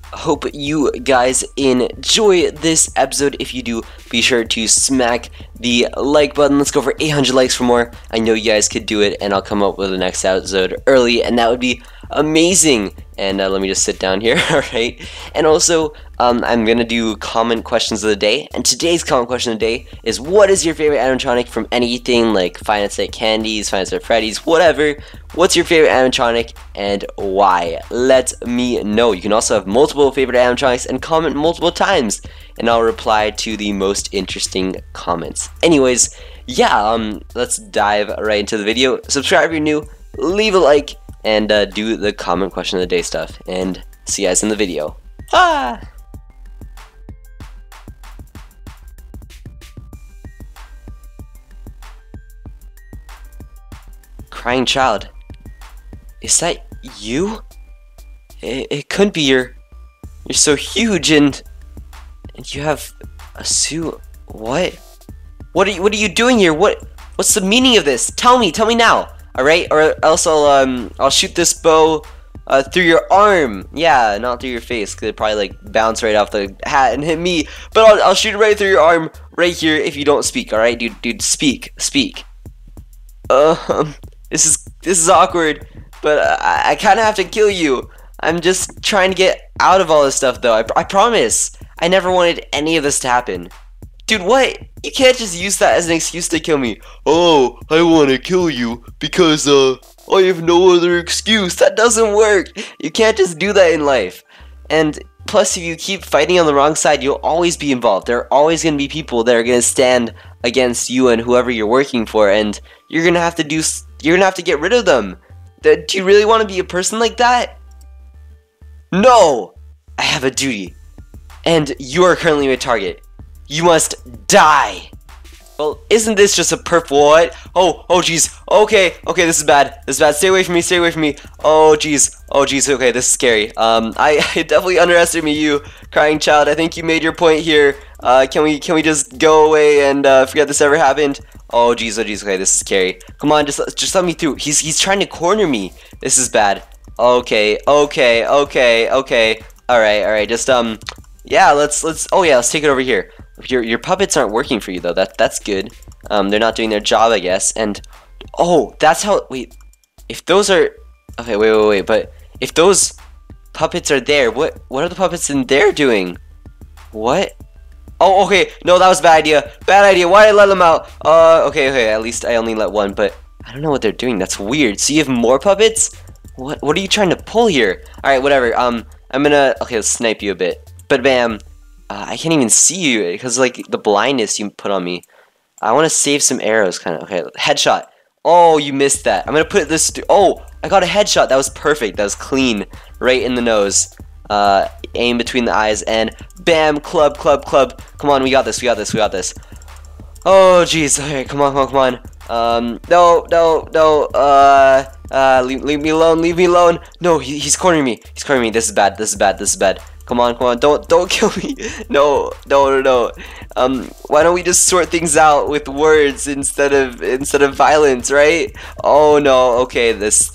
hope you guys enjoy this episode. If you do, be sure to smack the like button. Let's go for 800 likes for more. I know you guys could do it, and I'll come up with the next episode early, and that would be amazing. And let me just sit down here. Alright, and also I'm gonna do comment questions of the day, and today's comment question of the day is, what is your favorite animatronic from anything like Five Nights at Candy's, Five Nights at Freddy's, whatever? What's your favorite animatronic and why? Let me know. You can also have multiple favorite animatronics and comment multiple times, and I'll reply to the most interesting comments. Anyways, yeah, let's dive right into the video. Subscribe if you're new, leave a like, and do the comment question of the day stuff, and see you guys in the video. Crying child, is that you? It couldn't be. You're so huge, and you have a suit. What are you doing here? What's the meaning of this? Tell me now. Alright, or else I'll shoot this bow through your arm. Yeah, not through your face, because it'd probably like bounce right off the hat and hit me. But I'll shoot it right through your arm, right here, if you don't speak. Alright, dude, speak. This is awkward, but I kind of have to kill you. I'm just trying to get out of all this stuff, though. I promise. I never wanted any of this to happen. Dude, what? You can't just use that as an excuse to kill me. Oh, I want to kill you because, I have no other excuse. That doesn't work. You can't just do that in life. And plus, if you keep fighting on the wrong side, you'll always be involved. There are always going to be people that are going to stand against you and whoever you're working for, and you're going to have to get rid of them. Do you really want to be a person like that? No! I have a duty. And you are currently my target. You must die. Well, isn't this just a what? Oh jeez. Okay, this is bad. Stay away from me. Oh jeez. Okay, this is scary. I definitely underestimated you, crying child. I think you made your point here. Can we just go away and forget this ever happened? Oh jeez. Okay, this is scary. Come on, just let me through. He's trying to corner me. This is bad. Okay. All right. Just yeah, let's take it over here. Your puppets aren't working for you though. That's good. They're not doing their job, I guess. And that's how. Wait, if those are okay. Wait. But if those puppets are there, what are the puppets in there doing? What? Oh, okay. No, that was a bad idea. Why did I let them out? Okay. At least I only let one, but I don't know what they're doing. That's weird. So you have more puppets? What are you trying to pull here? All right, whatever. I'm gonna let's snipe you a bit. But bam. I can't even see you because like the blindness you put on me. I want to save some arrows, kind of. Okay, headshot. Oh, you missed that. I'm gonna put this. Oh, I got a headshot. That was perfect. That was clean, right in the nose. Aim between the eyes and bam, club. Come on, we got this. Oh, jeez. Okay, come on. No. Leave me alone. No, he's cornering me. This is bad. Come on, don't kill me. No. Why don't we just sort things out with words instead of violence, right? Oh no. Okay, this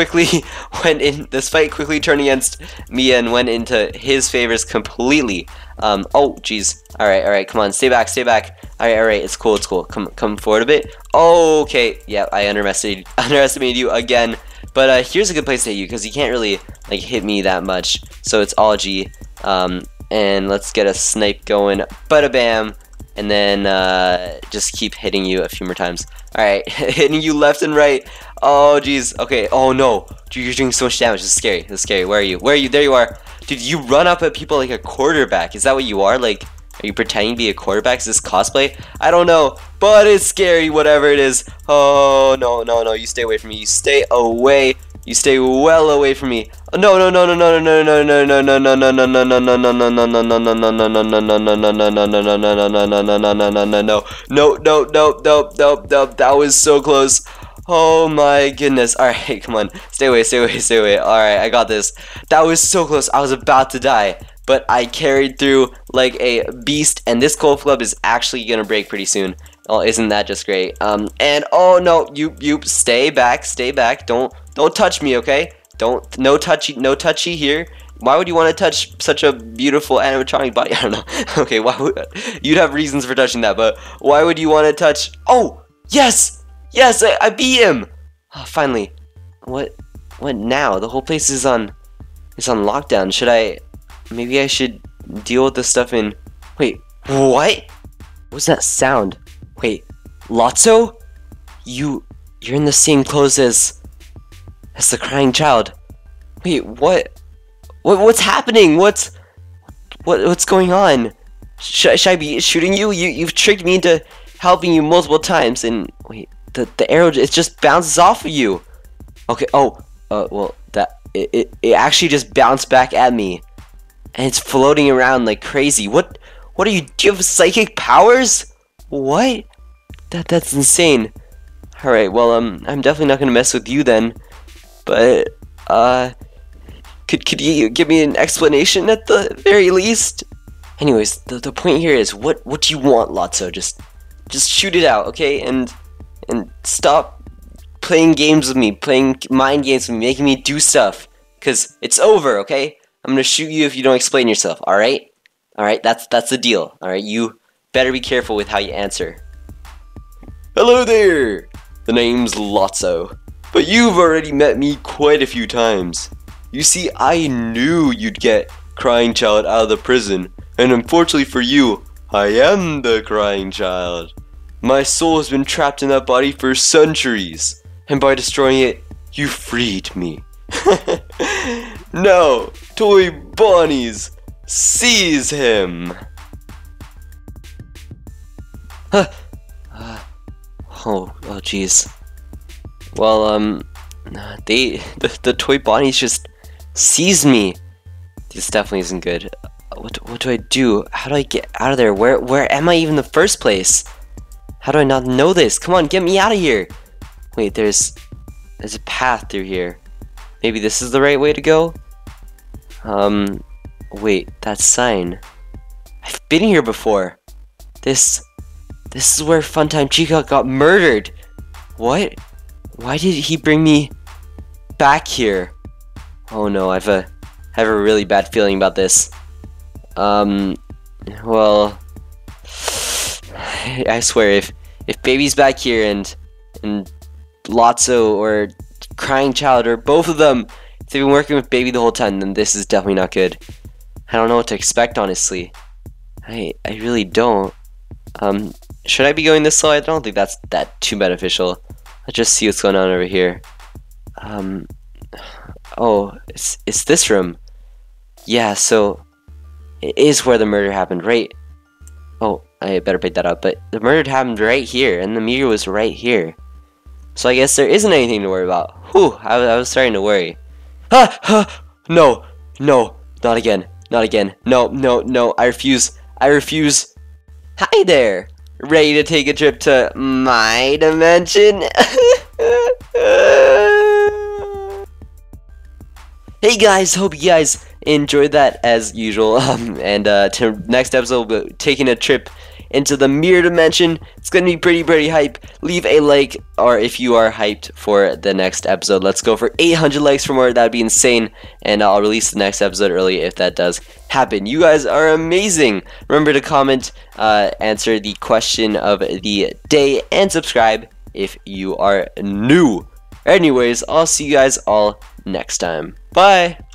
fight quickly turned against me and went into his favors completely. Oh jeez. All right. Come on, stay back. All right. It's cool. Come forward a bit. Oh, okay. Yeah, I underestimated you again. But here's a good place to hit you because you can't really like hit me that much. So it's all G. And let's get a snipe going. Bada bam. And then just keep hitting you a few more times. All right, hitting you left and right. Oh jeez. Okay. Oh no. Dude, you're doing so much damage. This is scary. Where are you? There you are. Dude, you run up at people like a quarterback. Is that what you are? Like, are you pretending to be a quarterback? Is this cosplay? I don't know, but it's scary, whatever it is. Oh, no, you stay away from me. You stay well away from me. No. That was so close. Oh my goodness. Alright, come on. Stay away. Alright, I got this. That was so close. I was about to die. But I carried through like a beast, and this cold club is actually gonna break pretty soon. Oh, isn't that just great? And oh no, you stay back. Don't touch me, okay? No touchy here. Why would you want to touch such a beautiful animatronic body? I don't know. Okay, why would you'd have reasons for touching that, but why would you want to touch? Oh, yes, yes, I beat him. Oh, finally. What now? The whole place is on lockdown. Maybe I should deal with this stuff in. Wait, what? What's that sound? Wait, Lotso? You're in the same clothes as the crying child. Wait, what's happening? What's going on? Should I be shooting you? You've tricked me into helping you multiple times, and wait, the arrow, it just bounces off of you. Okay. Oh, well, it actually just bounced back at me, and it's floating around like crazy. What are you? Do you have psychic powers? What? That's insane. All right. Well, I'm definitely not gonna mess with you then. But could you give me an explanation at the very least? Anyways, the point here is what do you want, Lotso? Just shoot it out, okay? And stop playing games with me, playing mind games with me, making me do stuff. Cause it's over, okay? I'm gonna shoot you if you don't explain yourself, alright? Alright, that's the deal. Alright, you better be careful with how you answer. Hello there! The name's Lotso. But you've already met me quite a few times. You see, I knew you'd get Crying Child out of the prison, and unfortunately for you, I am the Crying Child. My soul has been trapped in that body for centuries, and by destroying it, you freed me. Now, Toy Bonnies, seize him! Oh jeez. Well, the Toy Bonnies just seized me. This definitely isn't good. What do I do? How do I get out of there? Where am I even in the first place? How do I not know this? Come on, get me out of here! Wait, there's a path through here. Maybe this is the right way to go? Wait, that sign. I've been here before. This is where Funtime Chica got murdered. What? Why did he bring me back here? Oh no, I have a really bad feeling about this. Well, I swear, if Baby's back here and Lotso or Crying Child or both of them, if they've been working with Baby the whole time, then this is definitely not good. I don't know what to expect, honestly. I really don't. Should I be going this way? I don't think that's too beneficial. Let's just see what's going on over here. Oh, it's this room. Yeah, so it is where the murder happened, right? Oh, I better pick that up. But the murder happened right here, and the meteor was right here. So I guess there isn't anything to worry about. Whew, I was starting to worry. No, not again, no, I refuse. Hi there, ready to take a trip to my dimension? Hey guys, hope you guys enjoyed that as usual. And to next episode, we'll be taking a trip into the mirror dimension. It's gonna be pretty hype. Leave a like, or if you are hyped for the next episode, let's go for 800 likes for more. That'd be insane, and I'll release the next episode early if that does happen. You guys are amazing. Remember to comment, answer the question of the day, and subscribe if you are new. Anyways, I'll see you guys all next time. Bye.